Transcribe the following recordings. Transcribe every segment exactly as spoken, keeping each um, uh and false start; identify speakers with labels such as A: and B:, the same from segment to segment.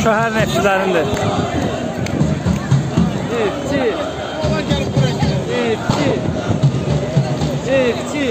A: şəhər neftçilərindir.
B: Neftçi. Neftçi. Neftçi.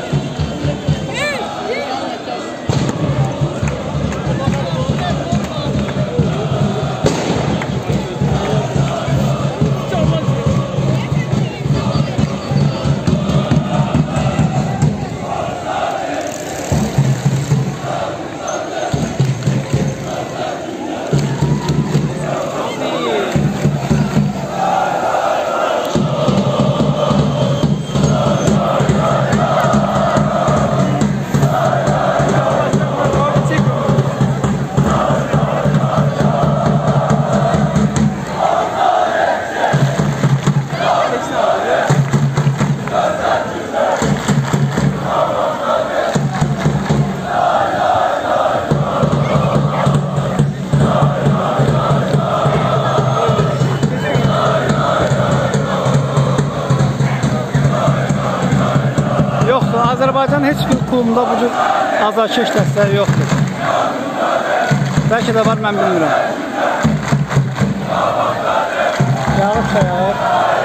A: Yoxdur, Azərbaycan heç bir klubunda bu cür azarkeş dəstələri yoxdur. Bəlkə də var, mən bilmirəm. Yağıb çayaq.